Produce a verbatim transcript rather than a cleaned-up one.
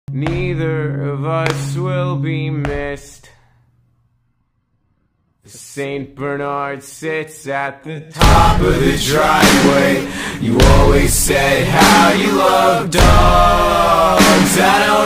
Neither of us will be missed. Saint Bernard sits at the top of the driveway. You always said how you love dogs. I don't